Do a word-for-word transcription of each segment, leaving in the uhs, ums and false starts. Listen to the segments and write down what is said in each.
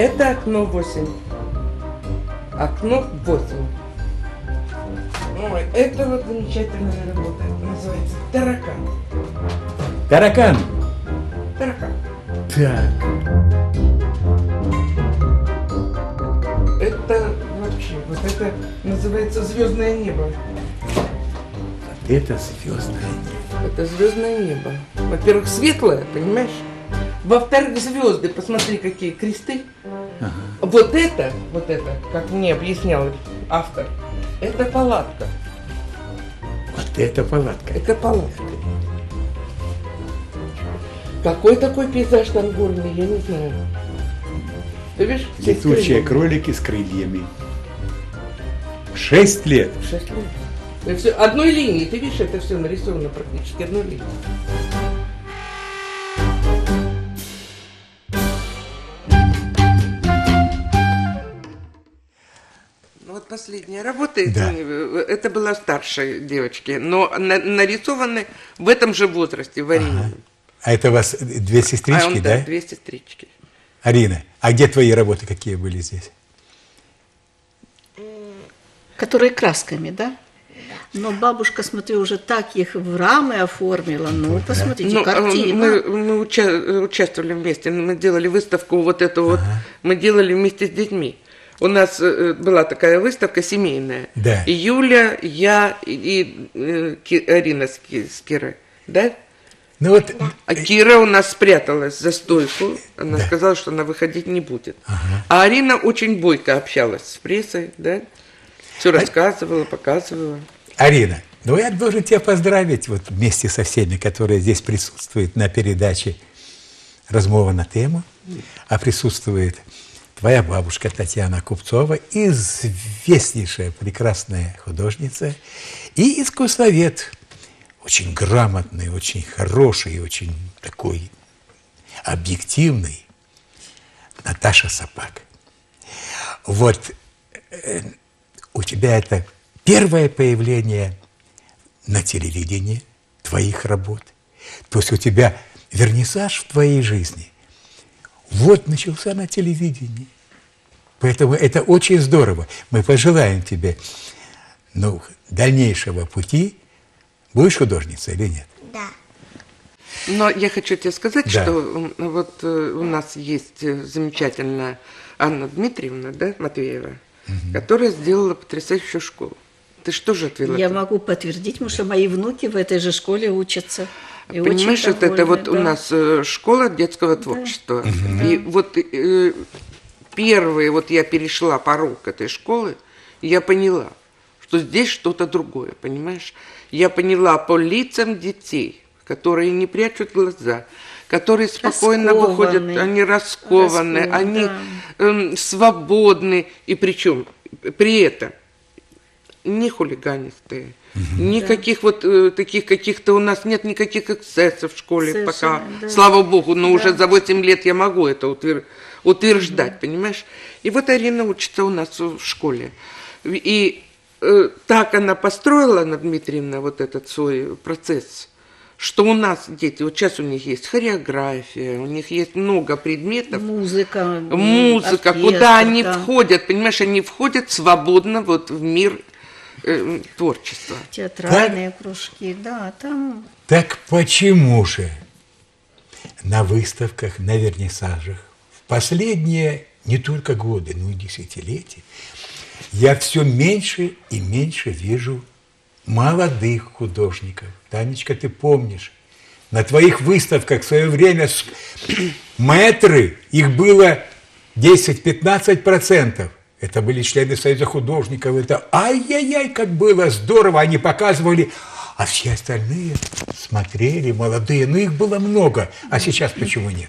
Это окно восемь. Окно восемь. Ой, это вот замечательная работа. Называется таракан. Таракан? Таракан. Так. Это вообще, вот это называется звездное небо. Это звездное небо. Это звездное небо. Во-первых, светлое, понимаешь? Во-вторых, звезды, посмотри, какие кресты. Ага. Вот это, вот это, как мне объяснял автор, это палатка. Вот это палатка. Это палатка. Какой такой пейзаж там горный, я не знаю. Ты видишь? Летучие кролики с крыльями. Шесть лет. Шесть лет. Это все одной линией, ты видишь, это все нарисовано практически одной линией. Вот последняя работа, да. Это была старшей девочки, но на, нарисованы в этом же возрасте, в Арине. Ага. А это у вас две сестрички, а он, да? Да, две сестрички. Арина, а где твои работы, какие были здесь? Которые красками, да? Но бабушка, смотрю, уже так их в рамы оформила. Ну, да. Посмотрите, ну, картина. Мы, мы уча- участвовали вместе, мы делали выставку вот эту ага. вот, мы делали вместе с детьми. У нас была такая выставка семейная. Да. И Юля, я и, и, и Арина с, с Кирой, да? Ну вот... А Кира у нас спряталась за стойку. Она да. сказала, что она выходить не будет. Ага. А Арина очень бойко общалась с прессой, да? Все рассказывала, показывала. Арина, ну я должен тебя поздравить вот вместе со всеми, которые здесь присутствуют на передаче «Размова на тему», а присутствует твоя бабушка Татьяна Купцова, известнейшая, прекрасная художница, и искусствовед, очень грамотный, очень хороший, очень такой объективный Наташа Сапак. Вот э, у тебя это первое появление на телевидении твоих работ. То есть у тебя вернисаж в твоей жизни вот начался на телевидении. Поэтому это очень здорово. Мы пожелаем тебе ну, дальнейшего пути. Будешь художницей или нет? Да. Но я хочу тебе сказать, да. что вот у нас есть замечательная Анна Дмитриевна, да, Матвеева, угу. которая сделала потрясающую школу. Ты что же отвела? Я могу подтвердить, потому что мои внуки в этой же школе учатся. И понимаешь, вот это вот да. у нас школа детского творчества. Да. И да. вот э, первые, вот я перешла порог этой школы, и я поняла, что здесь что-то другое, понимаешь? Я поняла по лицам детей, которые не прячут глаза, которые спокойно раскованы. выходят, они раскованы, Раскован, они да. э, свободны, и причем при этом не хулиганистые, угу. никаких да. вот э, таких каких-то у нас нет никаких эксцессов в школе Совершенно, пока, да. слава богу, но да. уже за восемь лет я могу это утвер... утверждать, угу. понимаешь? И вот Арина учится у нас в школе, и э, так она построила, Анна Дмитриевна, вот этот свой процесс, что у нас дети, вот сейчас у них есть хореография, у них есть много предметов. Музыка. Музыка, оркестр, куда они да. входят, понимаешь, они входят свободно вот в мир э, творчества. Театральные так? кружки, да, там. Так почему же на выставках, на вернисажах в последние не только годы, но и десятилетия я все меньше и меньше вижу молодых художников. Танечка, ты помнишь, на твоих выставках в свое время мэтры, их было десять-пятнадцать процентов. Это были члены Союза художников. Это ай-яй-яй, как было здорово. Они показывали, а все остальные смотрели, молодые. Ну, их было много. А сейчас почему нет?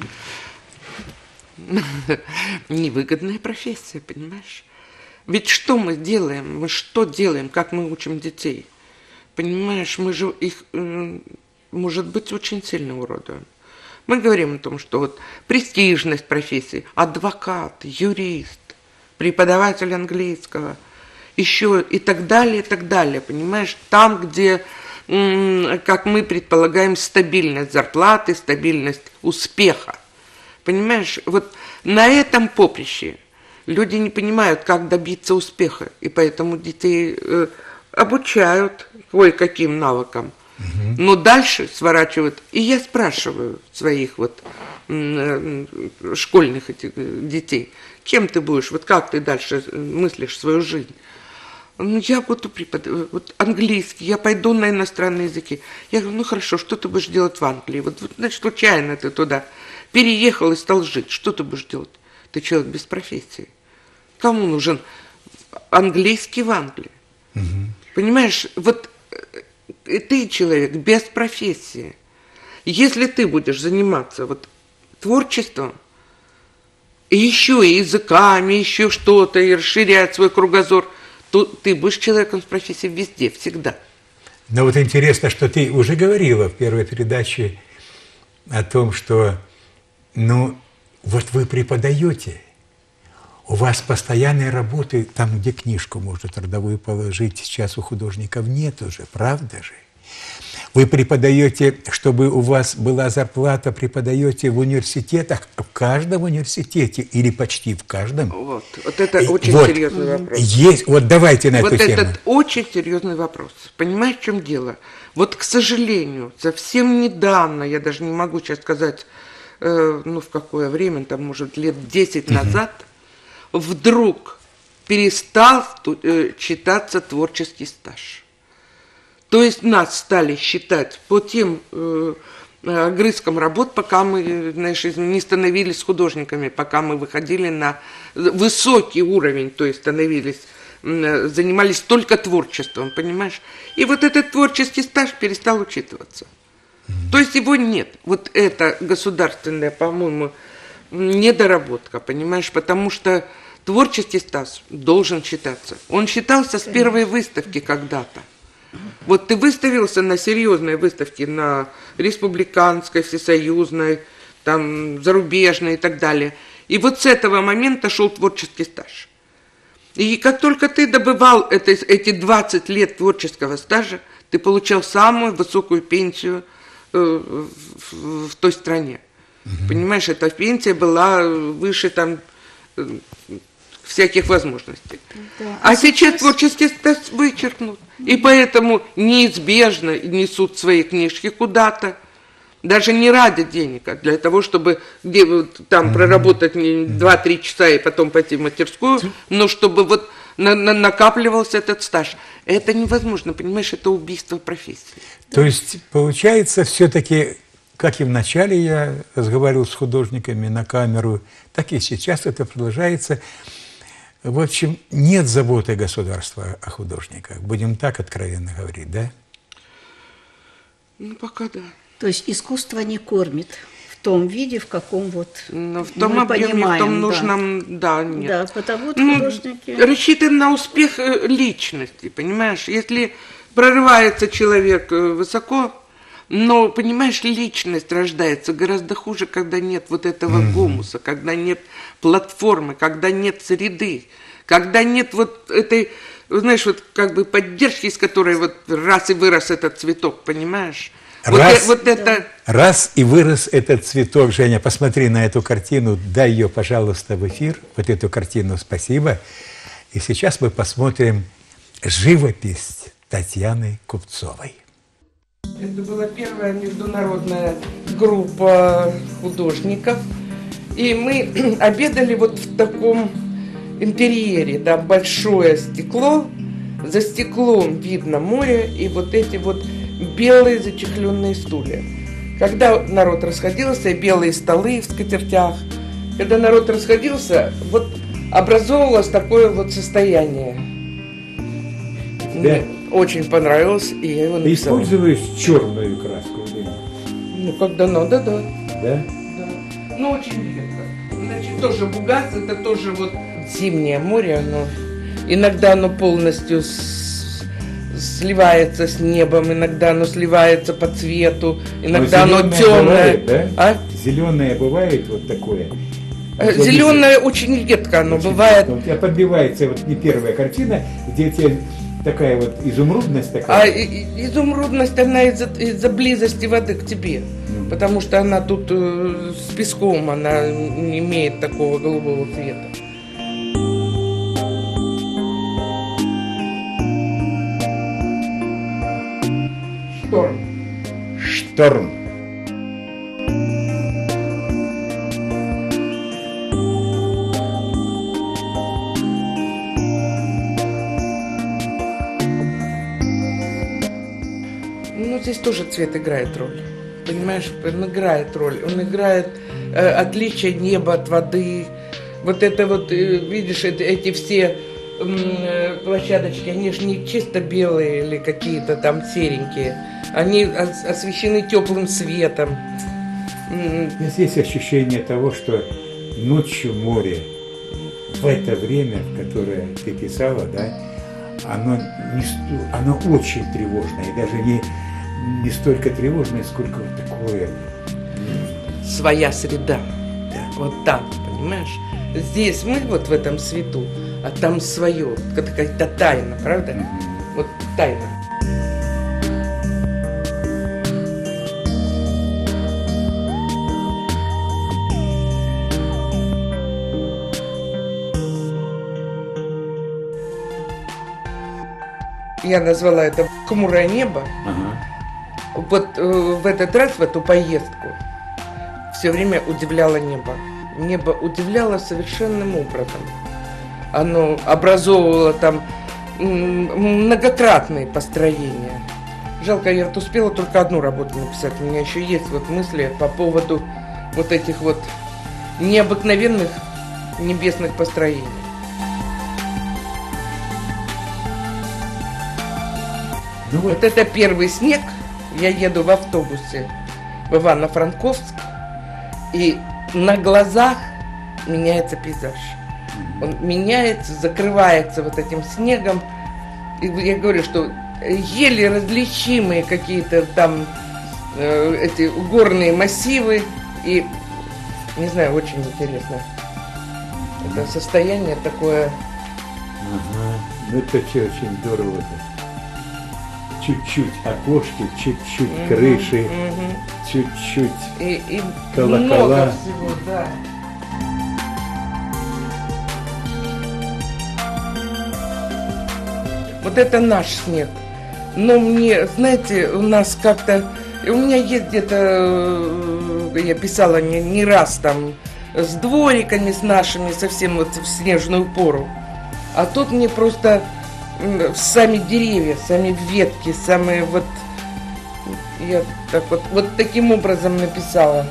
Невыгодная профессия, понимаешь? Ведь что мы делаем? Мы что делаем? Как мы учим детей? Понимаешь, мы же их, может быть, очень сильно уродуем. Мы говорим о том, что вот престижность профессии, адвокат, юрист, преподаватель английского, еще и так далее, и так далее, понимаешь? Там, где, как мы предполагаем, стабильность зарплаты, стабильность успеха. Понимаешь, вот на этом поприще люди не понимают, как добиться успеха, и поэтому детей э, обучают кое-каким навыкам, угу. но дальше сворачивают. И я спрашиваю своих вот э, школьных этих детей, кем ты будешь, вот как ты дальше мыслишь свою жизнь? Ну, я буду преподавать, вот английский, я пойду на иностранные языки. Я говорю, ну хорошо, что ты будешь делать в Англии? Вот, вот значит, случайно ты туда переехал и стал жить. Что ты будешь делать? Ты человек без профессии. Кому нужен английский в Англии? Угу. Понимаешь, вот ты человек без профессии. Если ты будешь заниматься вот творчеством, и еще и языками, еще что-то, и расширять свой кругозор, то ты будешь человеком с профессией везде, всегда. Но вот интересно, что ты уже говорила в первой передаче о том, что, ну, вот вы преподаете, у вас постоянной работы, там, где книжку можно трудовую положить, сейчас у художников нет уже, правда же? Вы преподаете, чтобы у вас была зарплата, преподаете в университетах, в каждом университете или почти в каждом. Вот, вот это и, очень вот, серьезный вопрос. Есть, вот давайте на вот эту тему. Вот этот очень серьезный вопрос. Понимаешь, в чем дело? Вот, к сожалению, совсем недавно, я даже не могу сейчас сказать, э, ну, в какое время, там, может, лет десять назад, угу. вдруг перестал э, читаться творческий стаж. То есть нас стали считать по тем э, огрызкам работ, пока мы, знаешь, не становились художниками, пока мы выходили на высокий уровень, то есть становились, э, занимались только творчеством, понимаешь? И вот этот творческий стаж перестал учитываться. Mm-hmm. То есть его нет. Вот это государственная, по-моему, недоработка, понимаешь? Потому что творческий стаж должен считаться. Он считался с первой выставки когда-то. Вот ты выставился на серьезной выставке, на республиканской, всесоюзной, там, зарубежной и так далее. И вот с этого момента шел творческий стаж. И как только ты добывал это, эти двадцать лет творческого стажа, ты получал самую высокую пенсию э, в, в той стране. Угу. Понимаешь, эта пенсия была выше там э, всяких возможностей. Да. А, а сейчас, сейчас творческий стаж вычеркнут. И поэтому неизбежно несут свои книжки куда-то, даже не ради денег, а для того, чтобы где, там mm-hmm. проработать два-три часа и потом пойти в мастерскую, но чтобы вот на, на, накапливался этот стаж. Это невозможно, понимаешь, это убийство профессии. То есть, получается, все-таки, как и в начале я разговаривал с художниками на камеру, так и сейчас это продолжается. В общем, нет заботы государства о художниках. Будем так откровенно говорить, да? Ну, пока да. То есть искусство не кормит в том виде, в каком вот Но в том мы объеме, понимаем. В том нужном, да, да нет. Да, потому что ну, художники... Рассчитан на успех личности, понимаешь? Если прорывается человек высоко, но, понимаешь, личность рождается гораздо хуже, когда нет вот этого mm-hmm. гумуса, когда нет платформы, когда нет среды, когда нет вот этой, знаешь, вот как бы поддержки, из которой вот раз и вырос этот цветок, понимаешь? Раз, вот, вот это... раз и вырос этот цветок, Женя, посмотри на эту картину, дай ее, пожалуйста, в эфир, вот эту картину, спасибо. И сейчас мы посмотрим живопись Татьяны Купцовой. Это была первая международная группа художников, и мы обедали вот в таком интерьере, да, большое стекло, за стеклом видно море и вот эти вот белые зачехленные стулья. Когда народ расходился, белые столы в скатертях, когда народ расходился, вот образовывалось такое вот состояние. Да. Очень понравилось, и я его написала. Ты используешь черную краску? Ну, когда надо, да. Да? Да. Ну, очень редко. Значит, тоже бугас, это тоже вот зимнее море, оно иногда оно полностью с... сливается с небом, иногда оно сливается по цвету, иногда оно темное. Бывает, да? А? Зеленое бывает вот такое? Зеленое очень редко оно очень бывает. У тебя подбивается вот не первая картина, где тебе такая вот изумрудность такая. А изумрудность, она из-за из-за близости воды к тебе. Mm. Потому что она тут э, с песком, она не имеет такого голубого цвета. Шторм. Шторм. Ну, здесь тоже цвет играет роль. Понимаешь, он играет роль. Он играет э, отличие неба от воды. Вот это вот, э, видишь, это, эти все э, площадочки, они же не чисто белые или какие-то там серенькие. Они ос- освещены теплым светом. Здесь ощущение того, что ночью море в это время, в которое ты писала, да, оно, не, оно очень тревожное, и даже не, не столько тревожное, сколько вот такое. Своя среда. Да. Вот так, понимаешь? Здесь мы вот в этом свету, а там свое. Какая-то тайна, правда? Mm-hmm. Вот тайна. Я назвала это «Хмурое небо». Ага. Вот э, в этот раз, в эту поездку, все время удивляло небо. Небо удивляло совершенным образом. Оно образовывало там м- многократные построения. Жалко, я вот успела только одну работу написать. У меня еще есть вот мысли по поводу вот этих вот необыкновенных небесных построений. Ну вот. Вот это первый снег. Я еду в автобусе в Ивано-Франковск, и на глазах меняется пейзаж. Он меняется, закрывается вот этим снегом. И я говорю, что еле различимые какие-то там э, эти горные массивы. И, не знаю, очень интересно. Это состояние такое... Ага. Ну это все очень здорово. Чуть-чуть окошки, чуть-чуть Мгм, крыши, мгм. чуть-чуть И, и колокола. много всего, да. Вот это наш снег. Но мне, знаете, у нас как-то... У меня есть где-то... Я писала не, не раз там с двориками, с нашими, совсем вот в снежную пору. А тут мне просто м, сами деревья, сами ветки, самые вот... Я так вот, вот таким образом написала.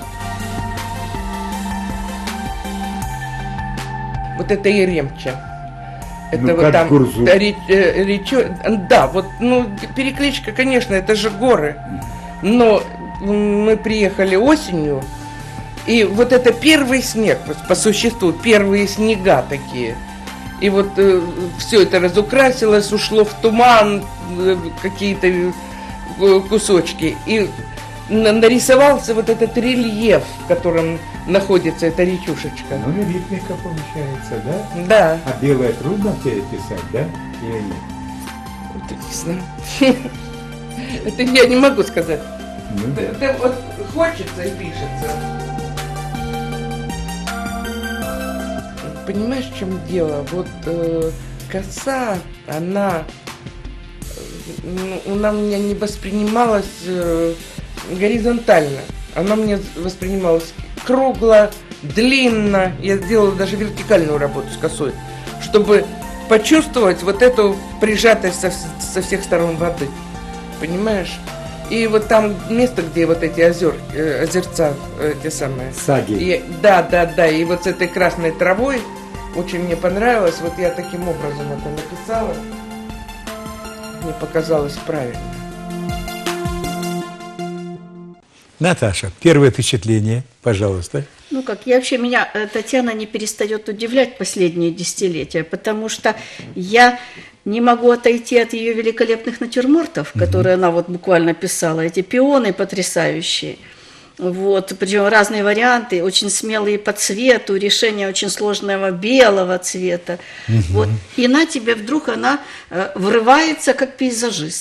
Вот это Еремча. Это Ну, вот как там Гурзуф. ре- э, речо- да, вот, ну, перекличка, конечно, это же горы. Но мы приехали осенью, и вот это первый снег, вот по существу, первые снега такие. И вот э, все это разукрасилось, ушло в туман, э, какие-то э, кусочки. И на- нарисовался вот этот рельеф, в котором находится эта речушечка. Ну, и ритмика получается, да? Да. А белое трудно тебе писать, да? Или нет? Это не знаю. Это я не могу сказать. Ну, да. Это вот хочется и пишется. Понимаешь, в чем дело? Вот э, коса, она, э, она у меня не воспринималась э, горизонтально. Она мне воспринималась кругло, длинно. Я сделала даже вертикальную работу с косой, чтобы почувствовать вот эту прижатость со, со всех сторон воды. Понимаешь? И вот там место, где вот эти озер, э, озерца, э, те самые. Саги. И, да, да, да. И вот с этой красной травой очень мне понравилось. Вот я таким образом это написала. Мне показалось правильно. Наташа, первое впечатление, пожалуйста. Ну как, я вообще, меня э, Татьяна не перестает удивлять последние десятилетия, потому что я не могу отойти от ее великолепных натюрмортов, которые она вот буквально писала, эти пионы потрясающие. Вот, причем разные варианты, очень смелые по цвету, решение очень сложного белого цвета. Вот. И на тебе вдруг она э, врывается как пейзажист.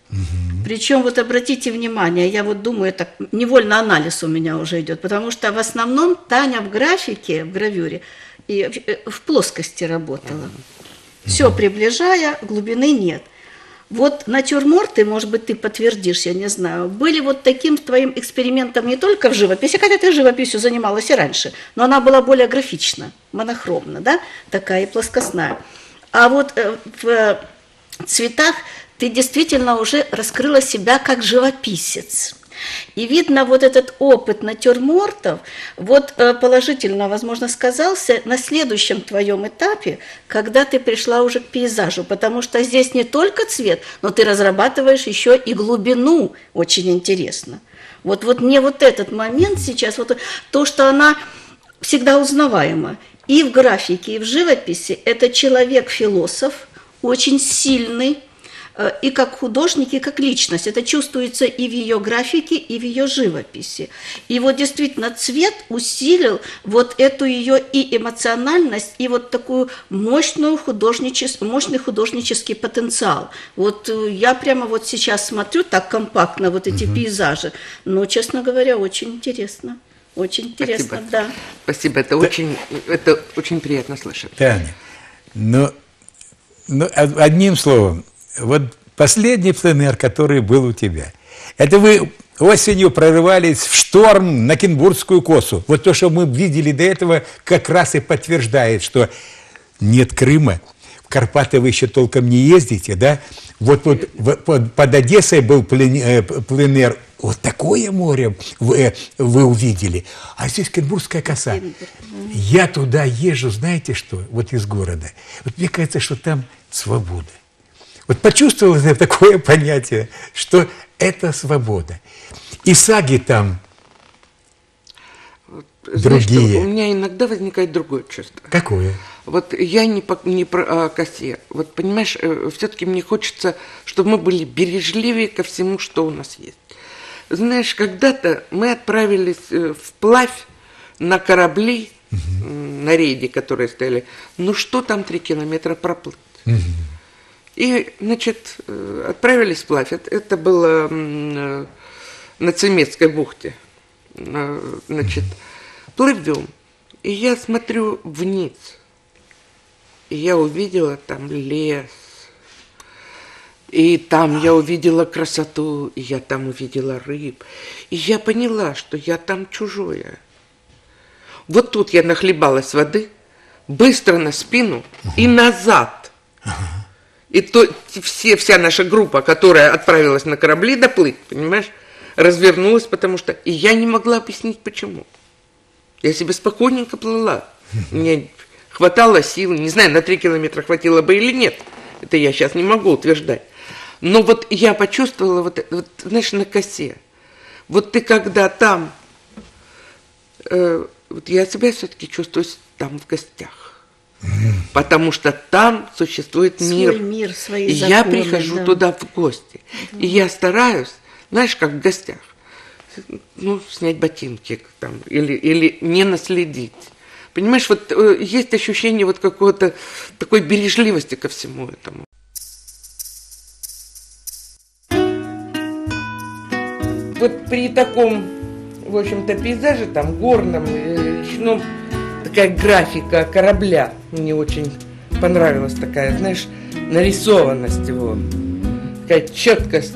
Угу. Причем вот обратите внимание, я вот думаю, так невольно анализ у меня уже идет, потому что в основном Таня в графике, в гравюре и в плоскости работала. Угу. Все приближая, глубины нет. Вот натюрморты, может быть, ты подтвердишь, я не знаю, были вот таким твоим экспериментом не только в живописи, хотя ты живописью занималась и раньше, но она была более графична, монохромна, да, такая и плоскостная. А вот в цветах ты действительно уже раскрыла себя как живописец. И видно, вот этот опыт натюрмортов, вот положительно, возможно, сказался на следующем твоем этапе, когда ты пришла уже к пейзажу, потому что здесь не только цвет, но ты разрабатываешь еще и глубину, очень интересно. Вот, вот мне вот этот момент сейчас, вот то, что она всегда узнаваема, и в графике, и в живописи, это человек-философ, очень сильный, и как художник, и как личность. Это чувствуется и в ее графике, и в ее живописи. И вот действительно цвет усилил вот эту ее и эмоциональность, и вот такую мощную художничес... мощный художнический потенциал. Вот я прямо вот сейчас смотрю так компактно вот эти угу. пейзажи, но, честно говоря, очень интересно. Очень интересно, Спасибо. Да. Спасибо, это, да. очень, это очень приятно слышать. Таня, ну, ну одним словом, вот последний пленэр, который был у тебя, это вы осенью прорывались в шторм на Кенбургскую косу. Вот то, что мы видели до этого, как раз и подтверждает, что нет Крыма, в Карпаты вы еще толком не ездите, да? Вот, вот под, под Одессой был пленэр, вот такое море вы, вы увидели. А здесь Кенбургская коса. Я туда езжу, знаете что, вот из города. Вот мне кажется, что там свобода. Вот почувствовал я такое понятие, что это свобода. И саги там Знаешь, другие. У меня иногда возникает другое чувство. Какое? Вот я не, по, не про о косе. Вот понимаешь, все-таки мне хочется, чтобы мы были бережливее ко всему, что у нас есть. Знаешь, когда-то мы отправились вплавь на корабли, угу. на рейде, которые стояли. Ну что там три километра проплыть? Угу. И, значит, отправились вплавь. Это, это было на Цемецкой бухте. Значит, плывем. И я смотрю вниз. И я увидела там лес. И там я увидела красоту. И я там увидела рыб. И я поняла, что я там чужое. Вот тут я нахлебалась воды, быстро на спину и назад. И то, все, вся наша группа, которая отправилась на корабли доплыть, понимаешь, развернулась, потому что... И я не могла объяснить, почему. Я себе спокойненько плыла. Мне хватало сил, не знаю, на три километра хватило бы или нет. Это я сейчас не могу утверждать. Но вот я почувствовала, вот, вот знаешь, на косе. Вот ты когда там... Э, вот я себя все-таки чувствую там в гостях. Потому что там существует мир. Свой мир, свои и законы, я прихожу да. туда в гости. Да. И я стараюсь, знаешь, как в гостях, ну, снять ботинки там, или, или не наследить. Понимаешь, вот э, есть ощущение вот какой-то такой бережливости ко всему этому. Вот при таком, в общем-то, пейзаже, там, горном, речном, такая графика корабля мне очень понравилась, такая, знаешь, нарисованность его, такая четкость.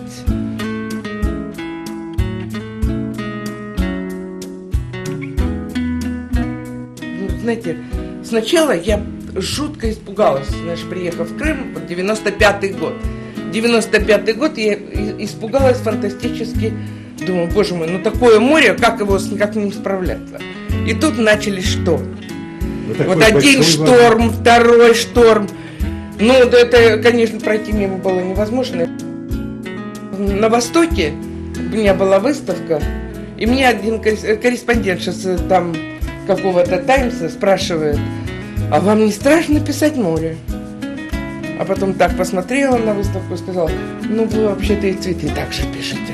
Ну, знаете, сначала я жутко испугалась, знаешь, приехав в Крым, девяносто пятый год. девяносто пятый год я испугалась фантастически, думаю, боже мой, ну такое море, как его, как с ним справляться? И тут начались штормы. Вот, вот один шторм, вода. Второй шторм. Ну, это, конечно, пройти мимо было невозможно. На Востоке у меня была выставка, и мне один корреспондент сейчас там какого-то Таймса спрашивает, а вам не страшно писать море? А потом так посмотрела на выставку и сказала, ну, вы вообще-то и цветы так же пишете.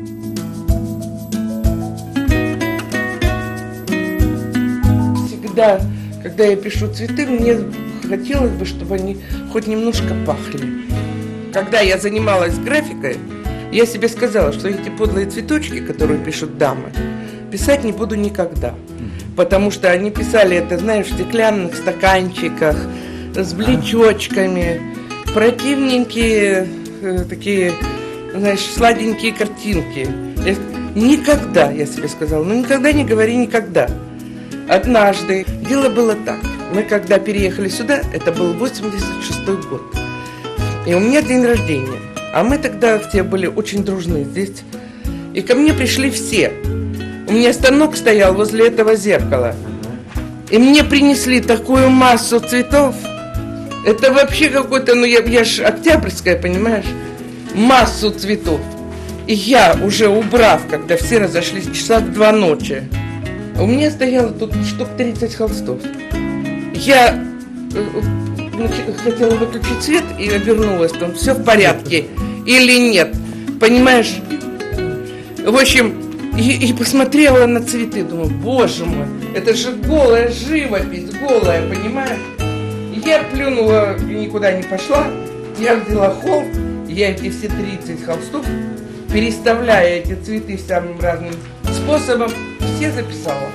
Всегда, когда я пишу цветы, мне хотелось бы, чтобы они хоть немножко пахли. Когда я занималась графикой, Я себе сказала, что эти подлые цветочки, которые пишут дамы, писать не буду никогда. Потому что они писали это, знаешь, в стеклянных стаканчиках, с блечочками, противненькие, э, такие, знаешь, сладенькие картинки. Я, никогда, я себе сказала, ну никогда не говори никогда. Однажды, дело было так, мы когда переехали сюда, это был восемьдесят шестой год, и у меня день рождения, а мы тогда все были очень дружны здесь, и ко мне пришли все. У меня станок стоял возле этого зеркала, и мне принесли такую массу цветов. Это вообще какой-то, ну я, я ж октябрьская, понимаешь, массу цветов. И я, уже убрав, когда все разошлись, часа в два ночи, у меня стояло тут штук тридцать холстов. Я э, хотела выключить свет и обернулась, там все в порядке или нет, понимаешь? В общем, и, и посмотрела на цветы, думаю, боже мой, это же голая живопись, голая, понимаешь? Я плюнула и никуда не пошла, я взяла холст, я эти все тридцать холстов, переставляя эти цветы самым разным способом, все записала.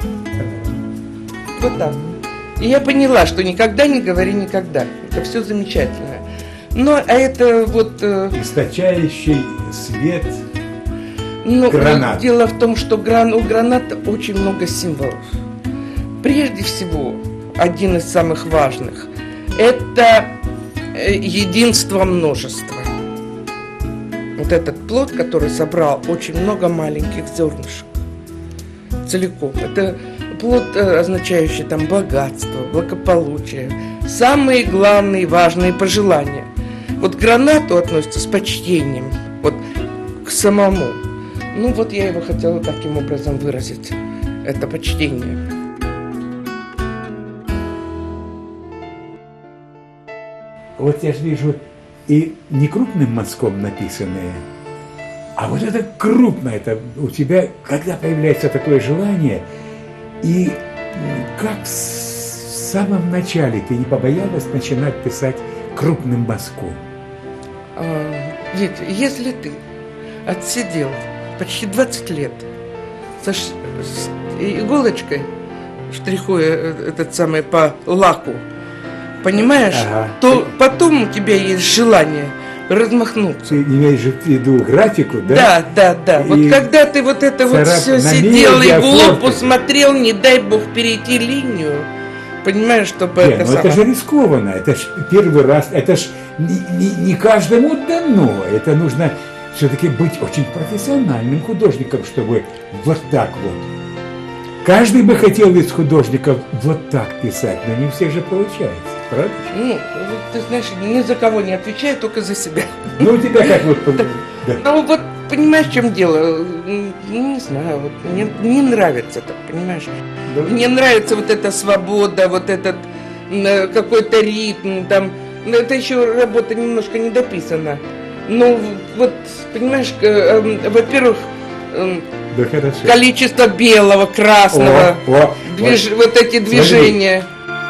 Вот так. И я поняла, что никогда не говори никогда. Это все замечательно. Но а это вот... Источающий свет ну, гранат. Дело в том, что гран, у граната очень много символов. Прежде всего, один из самых важных – это единство множества. Вот этот плод, который собрал очень много маленьких зернышек целиком. Это плод, означающий там богатство, благополучие, самые главные важные пожелания. Вот к гранату относится с почтением, вот к самому. Ну вот я его хотела таким образом выразить, это почтение. Вот я же вижу и не крупным мазком написанное, а вот это крупно, это у тебя, когда появляется такое желание, и как в самом начале ты не побоялась начинать писать крупным мазком? А, Витя, если ты отсидел почти двадцать лет со ш... с иголочкой, штрихуя этот самый по лаку, понимаешь, ага. то потом у тебя есть желание размахнуться. Ты имеешь в виду графику, да? Да, да, да. И вот когда ты вот это вот все сидел и в лоб смотрел, не дай бог перейти линию, понимаешь, чтобы Нет, это ну самое... это же рискованно, это ж первый раз, это ж не, не, не каждому дано, это нужно все-таки быть очень профессиональным художником, чтобы вот так вот. Каждый бы хотел из художников вот так писать, но не у всех же получается, правда? Ну, ты знаешь, ни за кого не отвечаю, только за себя. Ну, у тебя как вот... Так, да. Ну, вот, понимаешь, в чем дело? Ну, не знаю, вот мне не нравится так, понимаешь? Да. Мне нравится вот эта свобода, вот этот какой-то ритм, там, это еще работа немножко недописана. Ну, вот, понимаешь, э, во-первых, э, да, хорошо. Количество белого, красного, о, о, движ... вот. вот эти движения.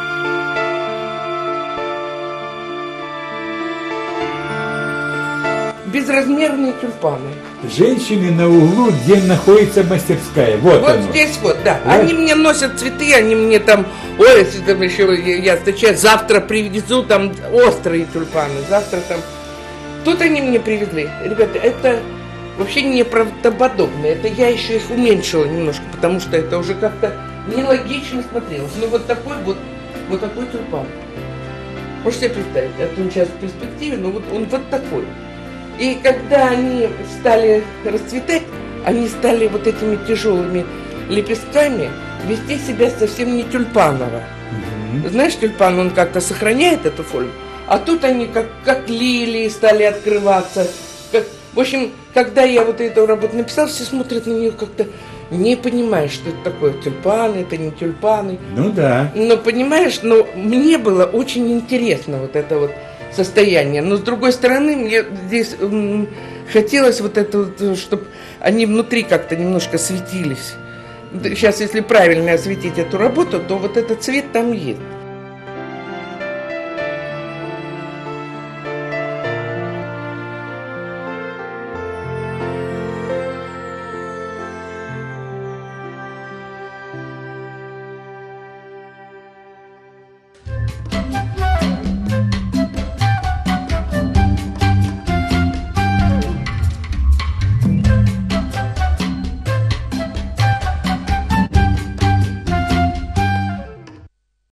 Безразмерные тюльпаны. Женщины на углу, где находится мастерская. Вот, вот оно. здесь вот, да. Вот. Они мне носят цветы, они мне там, ой, если там еще я встречаю, завтра привезу там острые тюльпаны, завтра там. Тут они мне привезли. Ребята, это вообще неправдоподобно. Это я еще их уменьшила немножко, потому что это уже как-то нелогично смотрелось. Ну вот такой вот, вот такой тюльпан. Можете себе представить, это он сейчас в перспективе, но вот он вот такой. И когда они стали расцветать, они стали вот этими тяжелыми лепестками вести себя совсем не тюльпаново. Mm-hmm. Знаешь, тюльпан, он как-то сохраняет эту форму, а тут они как, как лилии стали открываться. Как... В общем, когда я вот эту работу написала, все смотрят на нее как-то, не понимая, что это такое. Тюльпаны, это не тюльпаны. Ну да. Но понимаешь, но мне было очень интересно вот это вот состояние. Но с другой стороны, мне здесь м, хотелось вот это вот, чтобы они внутри как-то немножко светились. Сейчас, если правильно осветить эту работу, то вот этот цвет там есть.